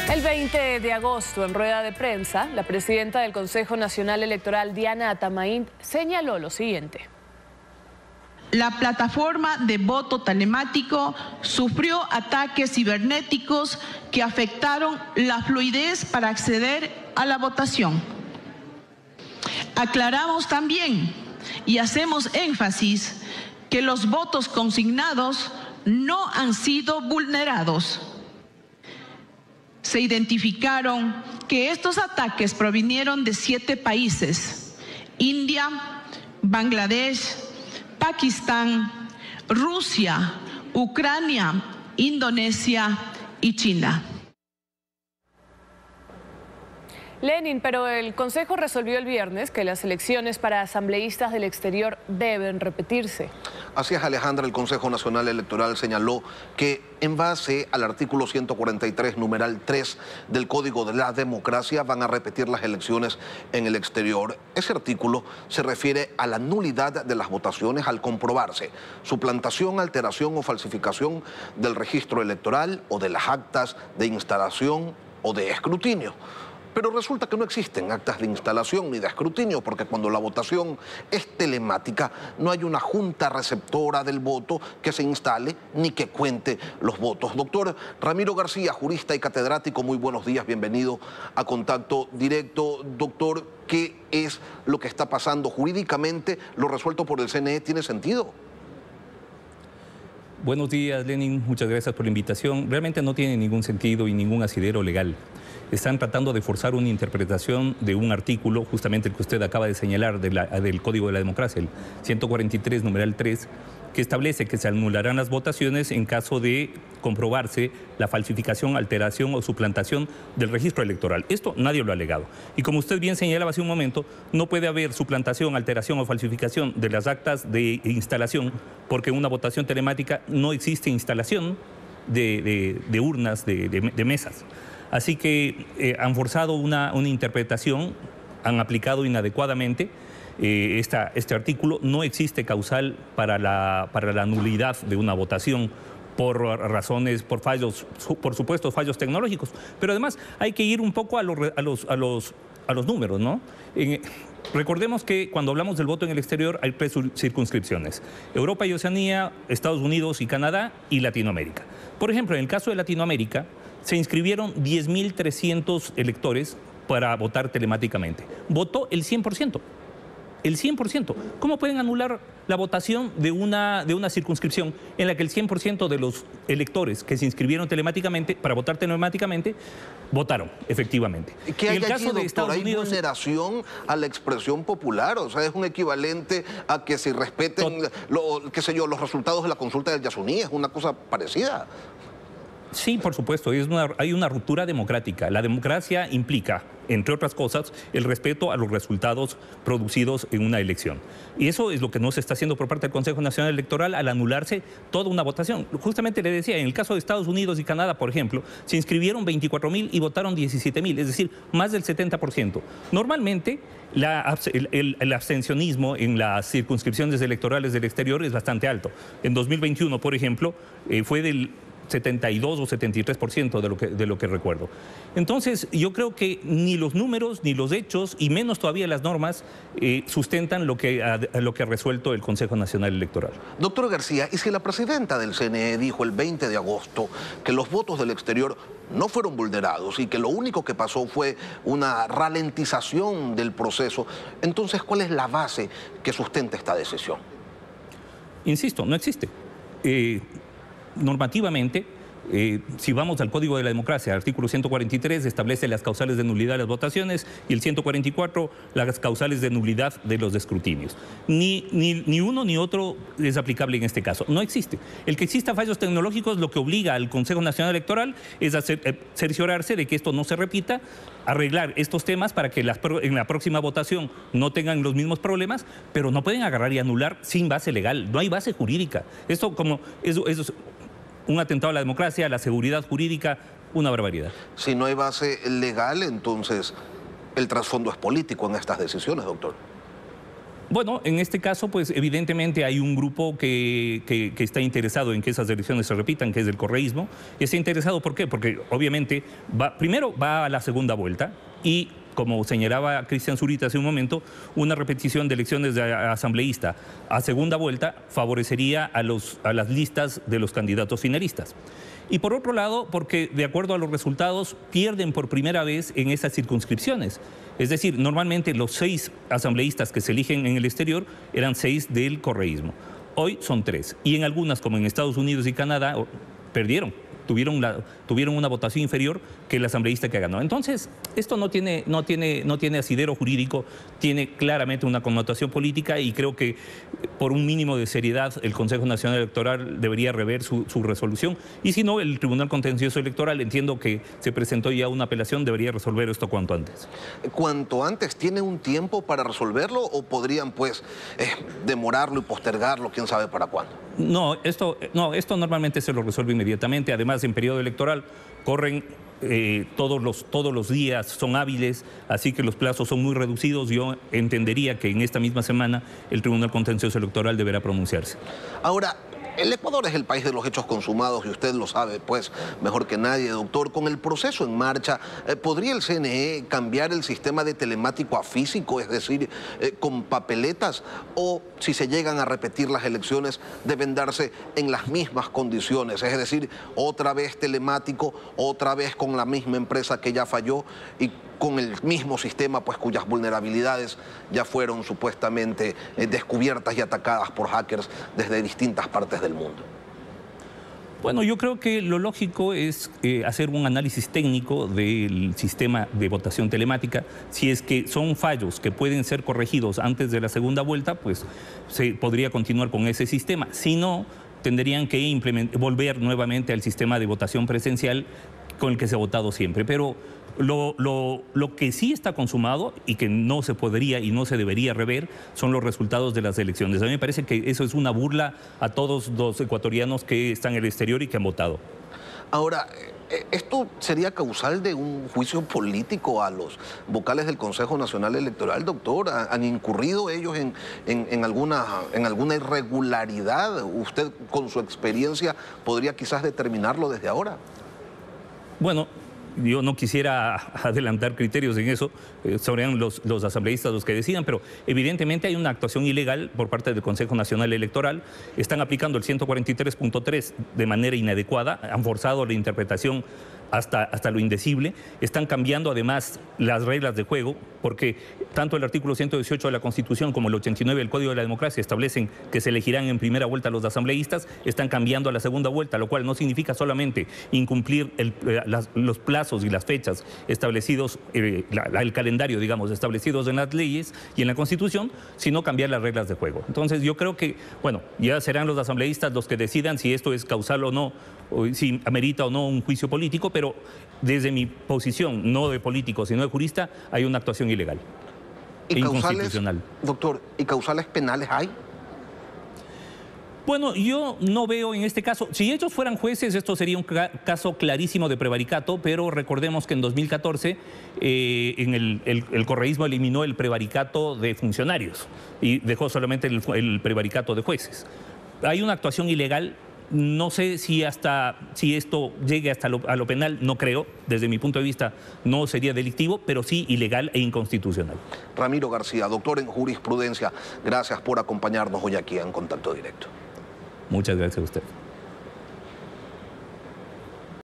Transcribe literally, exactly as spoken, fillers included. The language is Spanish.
El veinte de agosto, en rueda de prensa, la presidenta del Consejo Nacional Electoral, Diana Atamaín, señaló lo siguiente. La plataforma de voto telemático sufrió ataques cibernéticos que afectaron la fluidez para acceder a la votación. Aclaramos también y hacemos énfasis que los votos consignados no han sido vulnerados. Se identificaron que estos ataques provinieron de siete países: India, Bangladesh, Pakistán, Rusia, Ucrania, Indonesia y China. Lenin, pero el Consejo resolvió el viernes que las elecciones para asambleístas del exterior deben repetirse. Así es, Alejandra, el Consejo Nacional Electoral señaló que en base al artículo ciento cuarenta y tres, numeral tres del Código de la Democracia, van a repetir las elecciones en el exterior. Ese artículo se refiere a la nulidad de las votaciones al comprobarse suplantación, alteración o falsificación del registro electoral o de las actas de instalación o de escrutinio. Pero resulta que no existen actas de instalación ni de escrutinio, porque cuando la votación es telemática no hay una junta receptora del voto que se instale ni que cuente los votos. Doctor Ramiro García, jurista y catedrático, muy buenos días, bienvenido a Contacto Directo. Doctor, ¿qué es lo que está pasando jurídicamente? ¿Lo resuelto por el C N E tiene sentido? Buenos días, Lenin, muchas gracias por la invitación. Realmente no tiene ningún sentido y ningún asidero legal. Están tratando de forzar una interpretación de un artículo, justamente el que usted acaba de señalar, de la, del Código de la Democracia, el ciento cuarenta y tres, numeral tres, que establece que se anularán las votaciones en caso de comprobarse la falsificación, alteración o suplantación del registro electoral. Esto nadie lo ha alegado. Y como usted bien señalaba hace un momento, no puede haber suplantación, alteración o falsificación de las actas de instalación, porque en una votación telemática no existe instalación de, de, de urnas, de, de, de mesas. Así que eh, han forzado una, una interpretación, han aplicado inadecuadamente eh, esta, este artículo. No existe causal para la, para la nulidad de una votación por razones, por fallos, por supuesto fallos tecnológicos. Pero además hay que ir un poco a los, a los, a los, a los números, ¿no? En, recordemos que cuando hablamos del voto en el exterior hay tres circunscripciones: Europa y Oceanía, Estados Unidos y Canadá y Latinoamérica. Por ejemplo, en el caso de Latinoamérica, se inscribieron diez mil trescientos electores para votar telemáticamente. Votó el cien por ciento. El cien por ciento. ¿Cómo pueden anular la votación de una, de una circunscripción en la que el cien por ciento de los electores que se inscribieron telemáticamente, para votar telemáticamente, votaron, efectivamente? ¿Qué hay en el allí, caso de doctor? Estados ¿Hay Unidos, vulneración a la expresión popular? O sea, es un equivalente a que se respeten, lo, qué sé yo, los resultados de la consulta del Yasuní. Es una cosa parecida. Sí, por supuesto, es una, hay una ruptura democrática. La democracia implica, entre otras cosas, el respeto a los resultados producidos en una elección. Y eso es lo que no se está haciendo por parte del Consejo Nacional Electoral al anularse toda una votación. Justamente le decía, en el caso de Estados Unidos y Canadá, por ejemplo, se inscribieron veinticuatro mil y votaron diecisiete mil, es decir, más del setenta por ciento. Normalmente, la, el, el, el abstencionismo en las circunscripciones electorales del exterior es bastante alto. En dos mil veintiuno, por ejemplo, eh, fue del setenta y dos o setenta y tres por ciento de lo que, de lo que recuerdo. Entonces, yo creo que ni los números, ni los hechos, y menos todavía las normas, eh, sustentan lo que, a, a lo que ha resuelto el Consejo Nacional Electoral. Doctor García, ¿y si la presidenta del C N E dijo el veinte de agosto que los votos del exterior no fueron vulnerados y que lo único que pasó fue una ralentización del proceso? Entonces, ¿cuál es la base que sustenta esta decisión? Insisto, no existe. Eh, Normativamente, eh, si vamos al Código de la Democracia, el artículo ciento cuarenta y tres establece las causales de nulidad de las votaciones y el ciento cuarenta y cuatro las causales de nulidad de los escrutinios. Ni, ni, ni uno ni otro es aplicable en este caso. No existe. El que exista fallos tecnológicos lo que obliga al Consejo Nacional Electoral es a cer eh, cerciorarse de que esto no se repita, arreglar estos temas para que las, en la próxima votación no tengan los mismos problemas, pero no pueden agarrar y anular sin base legal. No hay base jurídica. Esto como eso, eso es un atentado a la democracia, a la seguridad jurídica, una barbaridad. Si no hay base legal, entonces el trasfondo es político en estas decisiones, doctor. Bueno, en este caso, pues evidentemente hay un grupo que, que, que está interesado en que esas elecciones se repitan, que es el correísmo. Y está interesado, ¿por qué? Porque obviamente, va, primero va a la segunda vuelta y, como señalaba Cristian Zurita hace un momento, una repetición de elecciones de asambleísta a segunda vuelta favorecería a, los, a las listas de los candidatos finalistas. Y por otro lado, porque de acuerdo a los resultados pierden por primera vez en esas circunscripciones. Es decir, normalmente los seis asambleístas que se eligen en el exterior eran seis del correísmo. Hoy son tres. Y en algunas, como en Estados Unidos y Canadá, perdieron. Tuvieron, la, tuvieron una votación inferior que el asambleísta que ganó. Entonces, esto no tiene, no, tiene, no tiene asidero jurídico, tiene claramente una connotación política y creo que por un mínimo de seriedad el Consejo Nacional Electoral debería rever su, su resolución. Y si no, el Tribunal Contencioso Electoral, entiendo que se presentó ya una apelación, debería resolver esto cuanto antes. ¿Cuanto antes? ¿Tiene un tiempo para resolverlo o podrían pues eh, demorarlo y postergarlo, quién sabe para cuándo? No, esto, no, esto normalmente se lo resuelve inmediatamente. Además, en periodo electoral corren eh, todos, los, todos los días, son hábiles, así que los plazos son muy reducidos. Yo entendería que en esta misma semana el Tribunal Contencioso Electoral deberá pronunciarse. Ahora, el Ecuador es el país de los hechos consumados y usted lo sabe, pues, mejor que nadie, doctor. Con el proceso en marcha, eh, ¿podría el C N E cambiar el sistema de telemático a físico, es decir, eh, con papeletas? O si se llegan a repetir las elecciones, deben darse en las mismas condiciones, es decir, otra vez telemático, otra vez con la misma empresa que ya falló y con el mismo sistema, pues, cuyas vulnerabilidades ya fueron supuestamente eh, descubiertas y atacadas por hackers desde distintas partes del mundo. Bueno, yo creo que lo lógico es eh, hacer un análisis técnico del sistema de votación telemática. Si es que son fallos que pueden ser corregidos antes de la segunda vuelta, pues se podría continuar con ese sistema. Si no, tendrían que volver nuevamente al sistema de votación presencial con el que se ha votado siempre. Pero Lo, lo, lo que sí está consumado y que no se podría y no se debería rever son los resultados de las elecciones. A mí me parece que eso es una burla a todos los ecuatorianos que están en el exterior y que han votado. Ahora, ¿esto sería causal de un juicio político a los vocales del Consejo Nacional Electoral, doctor? ¿Han incurrido ellos en, en, en, alguna, en alguna irregularidad? ¿Usted, con su experiencia, podría quizás determinarlo desde ahora? Bueno, yo no quisiera adelantar criterios en eso, eh, serían los, los asambleístas los que decidan, pero evidentemente hay una actuación ilegal por parte del Consejo Nacional Electoral. Están aplicando el ciento cuarenta y tres punto tres de manera inadecuada, han forzado la interpretación hasta, hasta lo indecible, están cambiando además las reglas de juego, porque tanto el artículo ciento dieciocho de la Constitución como el ochenta y nueve del Código de la Democracia establecen que se elegirán en primera vuelta los asambleístas, están cambiando a la segunda vuelta, lo cual no significa solamente incumplir el, las, los plazos y las fechas establecidos, eh, la, el calendario, digamos, establecidos en las leyes y en la Constitución, sino cambiar las reglas de juego. Entonces yo creo que, bueno, ya serán los asambleístas los que decidan si esto es causal o no, o si amerita o no un juicio político, pero desde mi posición, no de político, sino de jurista, hay una actuación ilegal e inconstitucional. Doctor, ¿y causales penales hay? Bueno, yo no veo en este caso, si ellos fueran jueces, esto sería un caso clarísimo de prevaricato, pero recordemos que en dos mil catorce eh, en el, el, el correísmo eliminó el prevaricato de funcionarios y dejó solamente el, el prevaricato de jueces. Hay una actuación ilegal. No sé si, hasta, si esto llegue hasta lo, a lo penal, no creo. Desde mi punto de vista no sería delictivo, pero sí ilegal e inconstitucional. Ramiro García, doctor en jurisprudencia, gracias por acompañarnos hoy aquí en Contacto Directo. Muchas gracias a usted.